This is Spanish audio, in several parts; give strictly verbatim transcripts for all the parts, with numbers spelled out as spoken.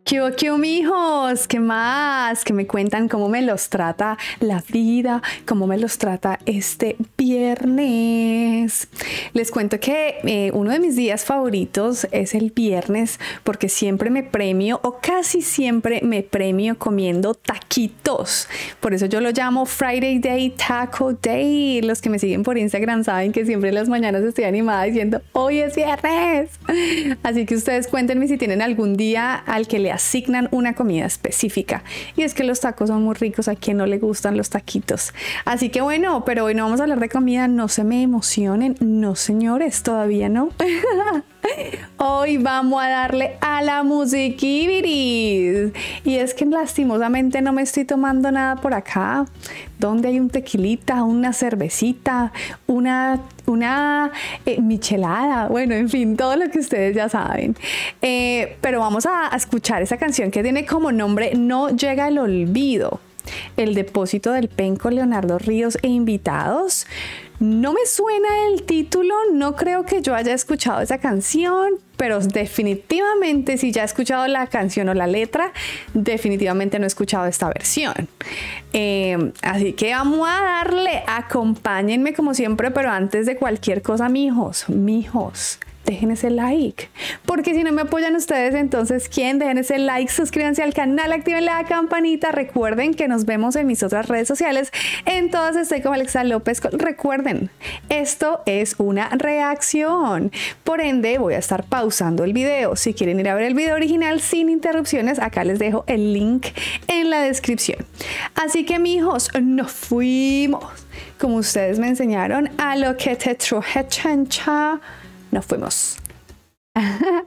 ¿Qué hubo, qué hubo, mijos? ¿Qué más? Que me cuentan cómo me los trata la vida, cómo me los trata este viernes. Les cuento que eh, uno de mis días favoritos es el viernes porque siempre me premio o casi siempre me premio comiendo taquitos. Por eso yo lo llamo Friday Day Taco Day. Los que me siguen por Instagram saben que siempre en las mañanas estoy animada diciendo hoy es viernes. Así que ustedes cuéntenme si tienen algún día al que le asignan una comida específica. Y es que los tacos son muy ricos, a quien no le gustan los taquitos. Así que bueno, pero hoy no vamos a hablar de comida, no se me emocionen, no señores, todavía no. Hoy vamos a darle a la musiquibiris. Y es que lastimosamente no me estoy tomando nada por acá. Donde hay un tequilita, una cervecita, una, una eh, michelada, bueno, en fin, todo lo que ustedes ya saben. Eh, pero vamos a, a escuchar esa canción que tiene como nombre No llega el olvido. El depósito del penco, Leonardo Ríos e invitados. No me suena el título, no creo que yo haya escuchado esa canción, pero definitivamente si ya he escuchado la canción o la letra, definitivamente no he escuchado esta versión. Eh, así que vamos a darle, acompáñenme como siempre, pero antes de cualquier cosa, mijos, mijos, dejen ese like, porque si no me apoyan ustedes, entonces ¿quién? Dejen ese like, suscríbanse al canal, activen la campanita, recuerden que nos vemos en mis otras redes sociales, en todas estoy como Alexa López. Recuerden, esto es una reacción, por ende voy a estar pausando el video. Si quieren ir a ver el video original sin interrupciones, acá les dejo el link en la descripción. Así que mijos, nos fuimos, como ustedes me enseñaron, a lo que te truje chancha. Nos fuimos. Ay.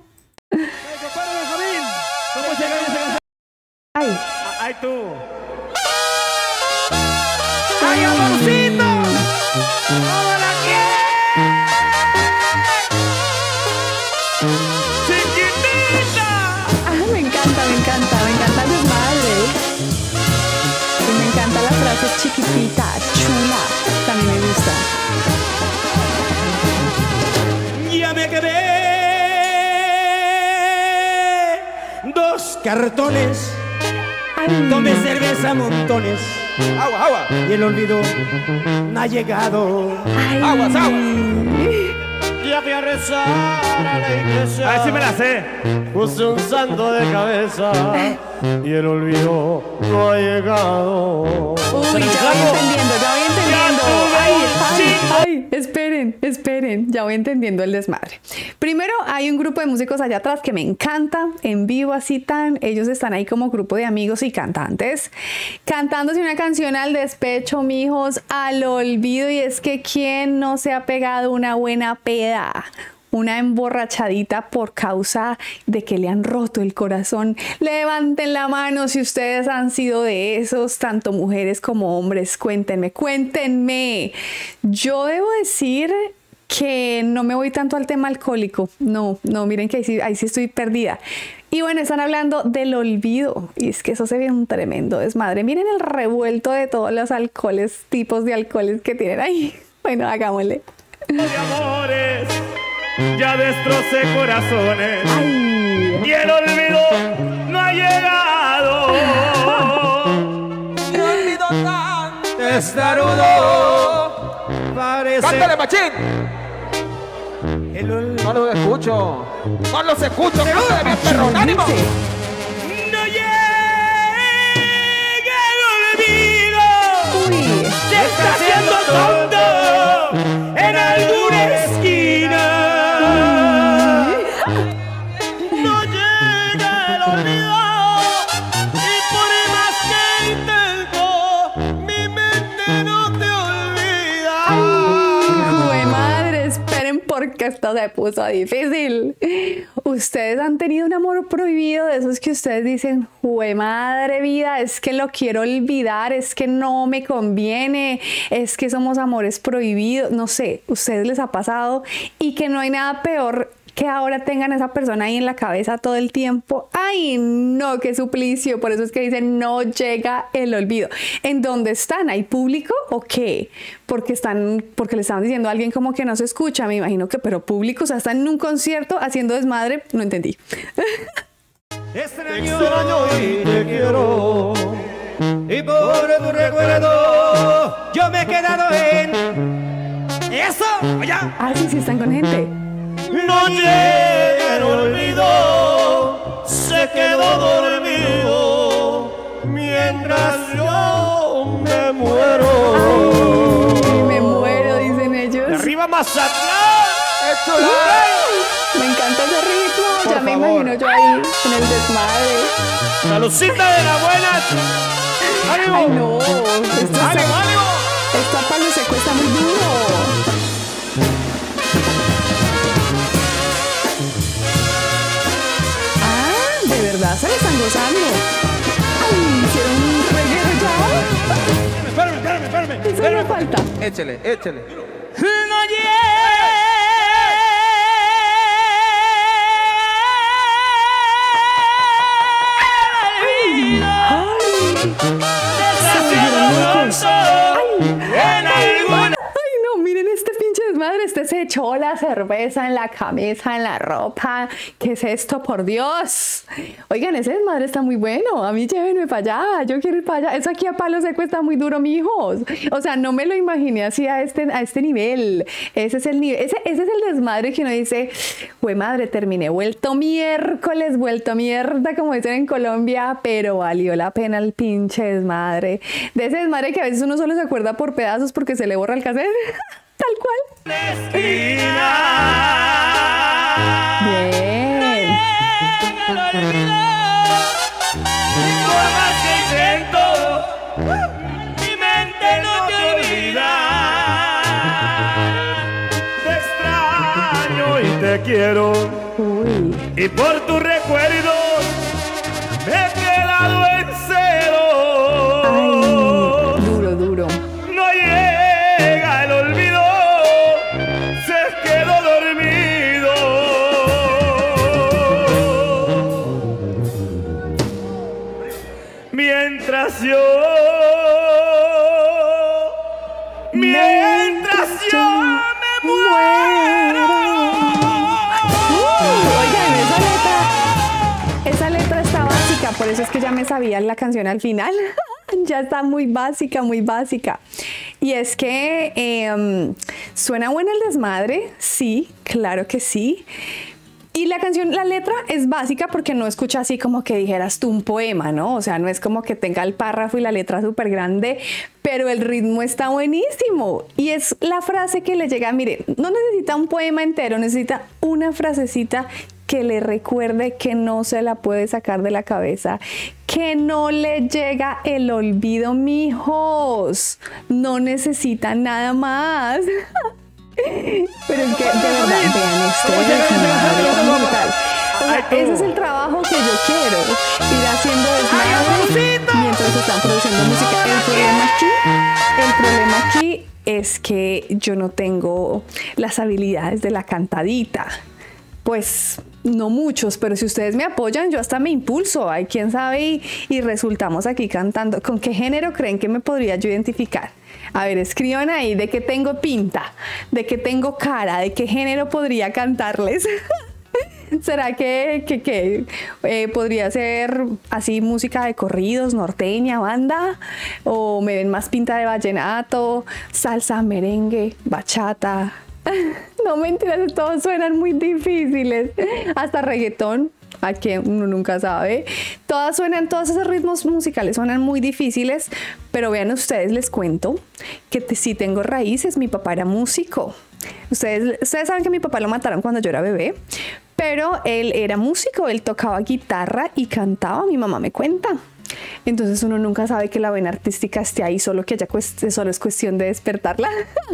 Ay, tú. Ay, amorcito. ¿Cómo la quieres? Chiquitita. Ah, me encanta, me encanta, me encanta el desmadre. Y me encanta la frase chiquitita, chula. También me gusta. Me quedé dos cartones, ay, tomé cerveza montones, agua, agua, y el olvido no ha llegado. Ay. Aguas, aguas. Ya fui a rezar a la iglesia. A ver si me la sé. Puse un santo de cabeza y el olvido no ha llegado. Uy, ya voy entendiendo, ya voy entendiendo. Ay, ay, ay, esperen, esperen, ya voy entendiendo el desmadre. Primero, hay un grupo de músicos allá atrás que me encanta, en vivo así tan, ellos están ahí como grupo de amigos y cantantes, cantándose una canción al despecho, mijos, al olvido, y es que ¿quién no se ha pegado una buena peda? Una emborrachadita por causa de que le han roto el corazón. Levanten la mano si ustedes han sido de esos, tanto mujeres como hombres. Cuéntenme, cuéntenme. Yo debo decir que no me voy tanto al tema alcohólico. No, no, miren que ahí sí, ahí sí estoy perdida. Y bueno, están hablando del olvido. Y es que eso se ve un tremendo desmadre. Miren el revuelto de todos los alcoholes, tipos de alcoholes que tienen ahí. Bueno, hagámosle. De amores. Ya destrocé corazones. Ay. Y el olvido no ha llegado. Mi olvido tan testarudo parece. ¡Cántale, machín! El olvido... No lo escucho. No los escucho. ¡Que no de mi perro! ¡Ánimo! No llega el olvido. Uy. Se está haciendo tonto en alguna esquina. Porque esto se puso difícil. Ustedes han tenido un amor prohibido, de esos que ustedes dicen, jue madre vida, es que lo quiero olvidar, es que no me conviene, es que somos amores prohibidos, no sé, ¿ustedes les ha pasado? Y que no hay nada peor que ahora tengan a esa persona ahí en la cabeza todo el tiempo. ¡Ay, no! ¡Qué suplicio! Por eso es que dicen no llega el olvido. ¿En dónde están? ¿Hay público o qué? Porque están, porque le estaban diciendo a alguien como que no se escucha, me imagino que, pero público, o sea, están en un concierto haciendo desmadre, no entendí. extraño, extraño y te quiero. Y por tu recuerdo yo me he quedado en eso, allá. Ah, sí, sí, están con gente. No llega el olvido, se quedó dormido mientras yo me muero. Ay, me muero, dicen ellos. De arriba Mazatlán. Esto es. Me encanta ese ritmo. Por ya me favor. imagino yo ahí en el desmadre. Salucita de la buena. ¡Ánimo! Ay, no. Esto, ¡Ánimo, ánimo! esto a palo seco está muy duro. Ah, de verdad se le están gozando. Ay, hicieron un reguero ya. Espérame, espérame, espérame. Eso me espérame. falta. Échale, échale. No Ay, no, miren este pinche desmadre. Este se echó la cerveza en la camisa, en la ropa. ¿Qué es esto, por Dios? Oigan, ese desmadre está muy bueno. A mí llévenme para allá. Yo quiero ir para allá. Eso aquí a palo seco está muy duro, mijos. O sea, no me lo imaginé así a este, a este nivel. Ese es el nivel. Ese, ese es el desmadre que uno dice, güey, madre, terminé vuelto miércoles, vuelto mierda, como dicen en Colombia, pero valió la pena el pinche desmadre. De ese desmadre que a veces uno solo se acuerda por pedazos porque se le borra el cassette. Tal cual. Bien. Por más que intento, mi mente no te olvida. Te extraño y te quiero. Uy. Y por tu recuerdo me he quedado en cero. Ay, duro, duro. No llega el olvido, se quedó dormido. Mientras yo, mientras yo me muero. Oigan, esa letra, esa letra está básica, por eso es que ya me sabía la canción al final. Ya está muy básica, muy básica. Y es que eh, suena bueno el desmadre, sí, claro que sí. Y la canción, la letra es básica porque no escucha así como que dijeras tú un poema, ¿no? O sea, no es como que tenga el párrafo y la letra súper grande, pero el ritmo está buenísimo. Y es la frase que le llega, mire, no necesita un poema entero, necesita una frasecita que le recuerde que no se la puede sacar de la cabeza, que no le llega el olvido, mijos. No necesita nada más. Pero es que de verdad vean esto, es brutal. O sea, ese es el trabajo que yo quiero, ir haciendo desmadre mientras están produciendo música. El problema aquí, el problema aquí es que yo no tengo las habilidades de la cantadita. Pues no muchos, pero si ustedes me apoyan, yo hasta me impulso. Hay quien sabe y, y resultamos aquí cantando. ¿Con qué género creen que me podría yo identificar? A ver, escriban ahí de qué tengo pinta, de qué tengo cara, de qué género podría cantarles. ¿Será que, que, que eh, podría ser así música de corridos, norteña, banda? ¿O me ven más pinta de vallenato, salsa, merengue, bachata? No, mentiras, todos suenan muy difíciles. Hasta reggaetón, a que uno nunca sabe. Todas suenan, todos esos ritmos musicales suenan muy difíciles, pero vean ustedes, les cuento que te, sí tengo raíces. Mi papá era músico. Ustedes, ustedes saben que mi papá lo mataron cuando yo era bebé, pero él era músico, él tocaba guitarra y cantaba, mi mamá me cuenta. Entonces uno nunca sabe que la vena artística esté ahí, solo que haya solo es cuestión de despertarla.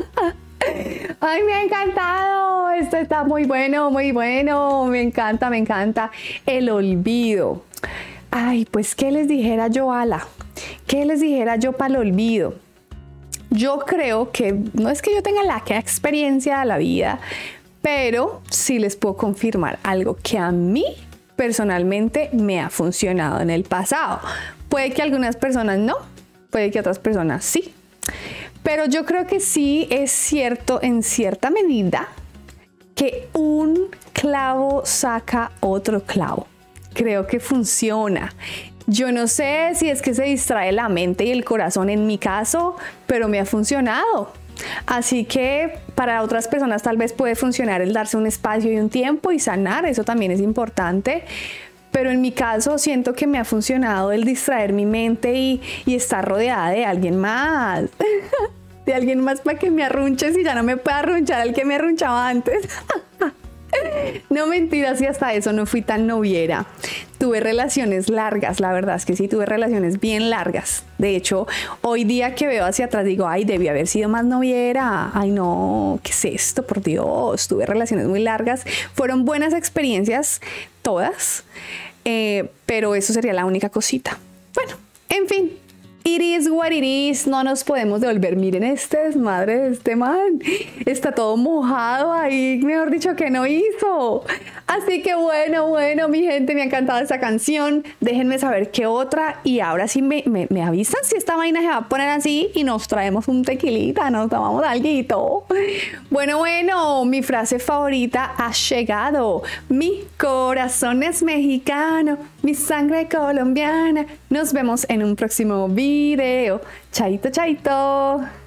Ay, me ha encantado. Esto está muy bueno, muy bueno. Me encanta, me encanta. El olvido. Ay, pues, ¿qué les dijera yo, Ala? ¿Qué les dijera yo para el olvido? Yo creo que no es que yo tenga la que experiencia de la vida, pero sí les puedo confirmar algo que a mí personalmente me ha funcionado en el pasado. Puede que algunas personas no, puede que otras personas sí. Pero yo creo que sí es cierto en cierta medida que un clavo saca otro clavo. creo que funciona. Yo no sé si es que se distrae la mente y el corazón en mi caso, pero me ha funcionado. Así que para otras personas tal vez puede funcionar el darse un espacio y un tiempo y sanar, eso también es importante. Pero en mi caso siento que me ha funcionado el distraer mi mente y, y estar rodeada de alguien más. De alguien más para que me arrunche si ya no me puede arrunchar el que me arrunchaba antes. No, mentiras, y hasta eso no fui tan noviera. Tuve relaciones largas, la verdad es que sí, tuve relaciones bien largas. De hecho, hoy día que veo hacia atrás digo, ay, debí haber sido más noviera. Ay, no, ¿qué es esto? Por Dios, tuve relaciones muy largas. Fueron buenas experiencias, todas, eh, pero eso sería la única cosita. Bueno, en fin. It is what it is, no nos podemos devolver. Miren este desmadre de este man. Está todo mojado ahí, mejor dicho, que no hizo. Así que bueno, bueno, mi gente, me ha encantado esta canción. Déjenme saber qué otra. Y ahora sí me, me, me avisan si esta vaina se va a poner así y nos traemos un tequilita, nos tomamos alguito. Bueno, bueno, mi frase favorita ha llegado. Mi corazón es mexicano, mi sangre colombiana. Nos vemos en un próximo video. Chaito, chaito.